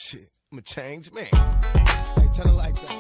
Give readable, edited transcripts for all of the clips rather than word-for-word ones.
Shit, I'm a changed man. Hey, turn the lights up.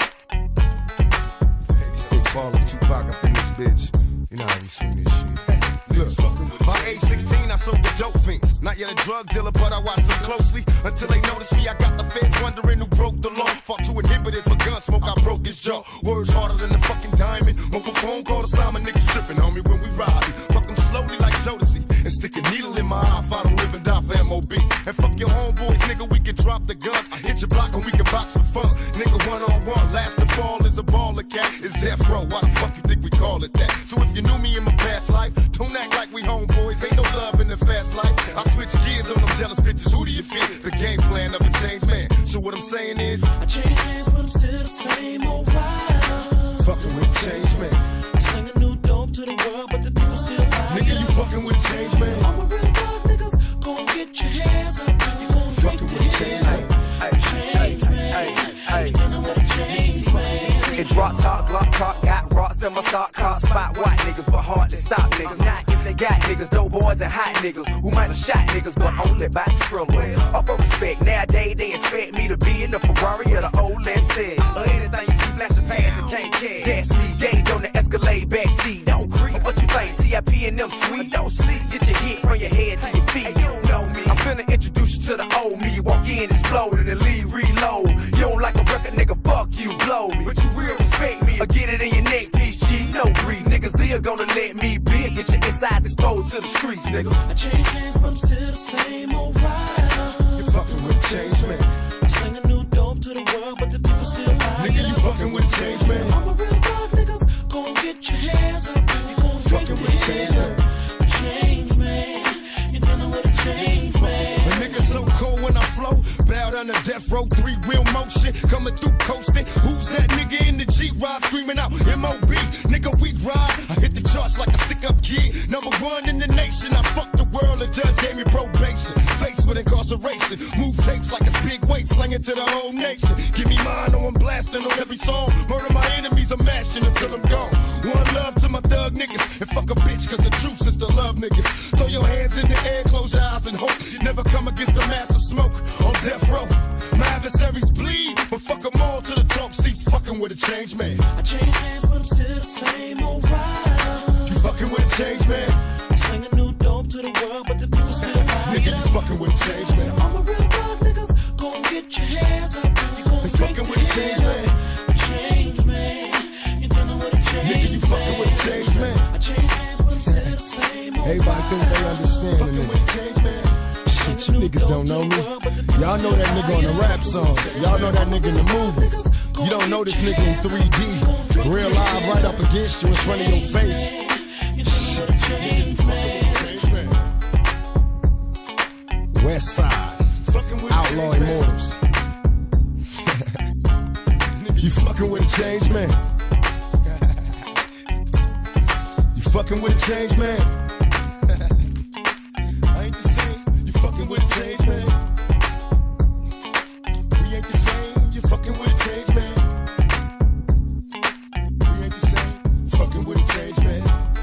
Big baller, Tupac up in this bitch. You know how we swing this shit. Look, by age 16, I sold the dope fiends. Not yet a drug dealer, but I watched them closely. Until they noticed me, I got the feds wondering who broke the law. Fought to inhibit it for gun smoke, I broke his jaw. Words harder than the fucking diamond. Mobile phone call to Simon, niggas tripping on me when we riding. Fuck them slowly like Jodeci. And stick a needle in my eye if I don't live and die for MOB. And fuck your homeboys, nigga, we can drop the guns. I hit your block and we can box for fun. Nigga, one-on-one, last to fall is a baller cat. It's death row, why the fuck you think we call it that? So if you knew me in my past life, don't act like we homeboys. Ain't no love in the fast life. I switch gears on them jealous bitches. Who do you fear? The game plan of a changed man. So what I'm saying is, I changed hands, but I'm still the same old rider. Fucking with a changed man. I sling a new dope to the world, but the people still ride. Nigga, you fucking with a changed man. I'm a real dog, niggas. Gon' get your hands up. You gon' Fucking with a changed man. Change man. You know what a change man. It drop top, Glock cock, got rocks in my sock, caught spot white niggas, but hardly stop niggas. Not if they got niggas, dope boys and hot niggas who might have shot niggas, but only by Skrilla. Up for respect, nowadays they expect me to be in the Ferrari or the old Lexus. Or anything you see flashing past and can't catch. That's me, gauge on the Escalade backseat. Don't creep, what you think? TIP and them sweet. Don't sleep, get your hit from your head to your feet. Hey, you don't know me. I'm finna introduce you to the old me. Walk in, explode, and then leave, reload. You don't like a record, nigga, fuck you, blow me. But you real respect me, or get it in your neck piece, chief. No grief, niggas here gonna let me be. Get your insides exposed to the streets, nigga. I changed hands, but I'm still the same old rider. You fucking with a changed man. I sling a new dope to the world, but the people still ride. Nigga, you fucking with a changed man. I'm a real dog, niggas. Gon' get your hands up. You gon' Fucking with a changed man. Change man. You know what a change man. A nigga so cold when I flow, bow down to death row, 3-wheel motion, coming through coasting. Who's that nigga in the G-Rod screaming out M.O.B.? Nigga, we ride. I hit the charts like a stick-up kid. #1 in the nation. I fucked the world. The judge gave me probation. Faced with incarceration. Move tapes like it's big weight, slinging to the whole nation. Give me mine or I'm blasting on every song. Murder my enemies, I'm mashing until I'm gone. One love to my thug niggas. And fuck a bitch, cause the truth is to love niggas. Throw your hands in the air, close your eyes and hope you never come against the massive smoke on death row. My adversaries bleed, but fuck them all to the talk seats. Fucking with a changed man. I changed hands, but I'm still the same old rider. You fucking with a changed man. I sling a new dope to the world, but the people still ride. Nigga, you fucking with a changed man. I'm a real dog, niggas. Gon' get your hands up. You gon' They fucking with a changed man. Change man. You don't know what a change Nigga, you fucking with a changed man. I changed hands, but I'm still the same old Everybody think they understand Fucking it. with a changed man. Shit, you niggas don't know me. Y'all know that nigga on the rap songs. Y'all know that nigga in the movies. You don't know this nigga in 3D. Real live right up against you in front of your face. West Side, Outlaw Immortals. You fucking with a changed man. You fucking with a changed man. I ain't the same. You fucking with a changed man. We ain't the same. You fucking with a changed man. We ain't the same. Fucking with a changed man.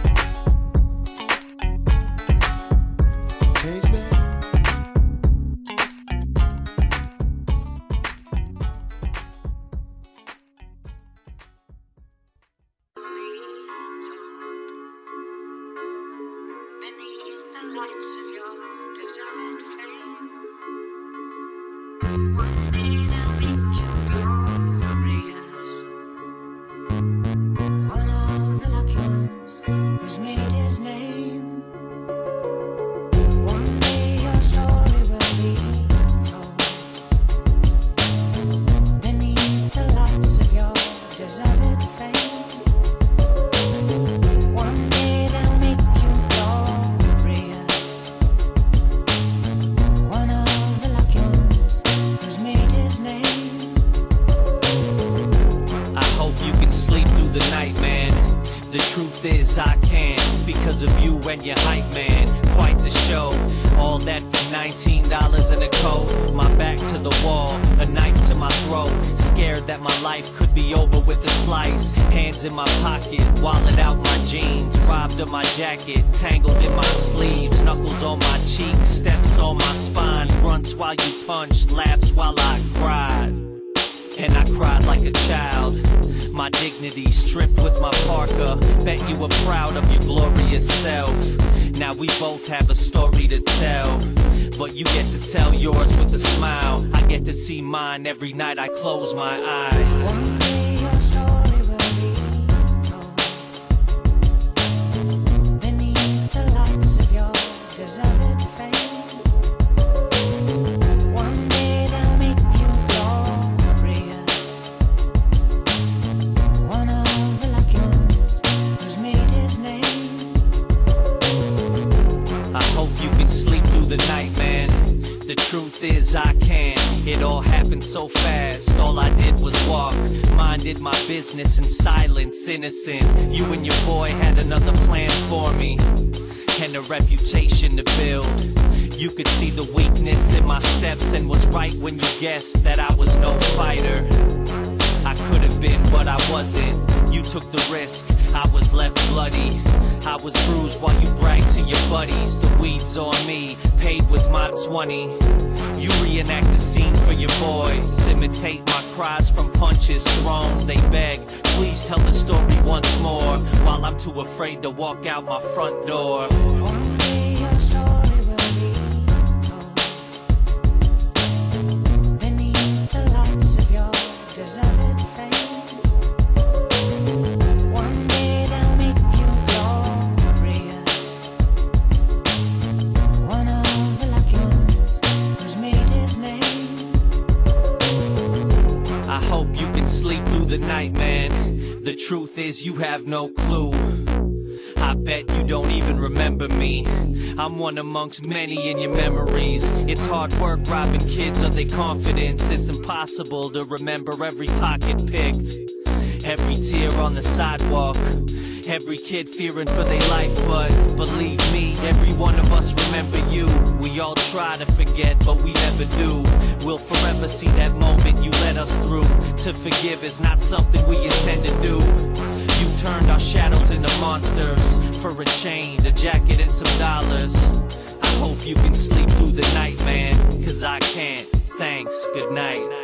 Changed man. In my pocket, wallet out my jeans, robbed of my jacket, tangled in my sleeves, knuckles on my cheeks, steps on my spine, grunts while you punch, laughs while I cried like a child. My dignity stripped with my parka. Bet you were proud of your glorious self. Now we both have a story to tell, but you get to tell yours with a smile. I get to see mine every night I close my eyes. One day your story will be told beneath the lights of your deserted fame. One day they'll make you glorious, one of the lucky ones who's made his name. I hope you can sleep through the night, man. The truth is I can't. It all happened so fast. All I did was walk, minded my business in silence, innocent. You and your boy had another plan for me, and a reputation to build. You could see the weakness in my steps and was right when you guessed that I was no fighter. I could have been, but I wasn't. You took the risk, I was left bloody. I was bruised while you bragged to your buddies. The weeds on me, paid with my 20. You reenact the scene for your boys, imitate my cries from punches thrown. They beg, please tell the story once more, while I'm too afraid to walk out my front door. One day your story will be told beneath the lights of your deserted fame. One day they'll make you glorious, one of the lucky ones who's made his name. I hope you can sleep through the night, man. The truth is you have no clue. I bet you don't even remember me. I'm one amongst many in your memories. It's hard work robbing kids of their confidence. It's impossible to remember every pocket picked, every tear on the sidewalk, every kid fearing for their life. But believe me, every one of us remember you. We all try to forget, but we never do. We'll forever see that moment you led us through. To forgive is not something we intend to do. You turned our shadows into monsters for a chain, a jacket, and some dollars. I hope you can sleep through the night, man, 'cause I can't. Thanks, good night.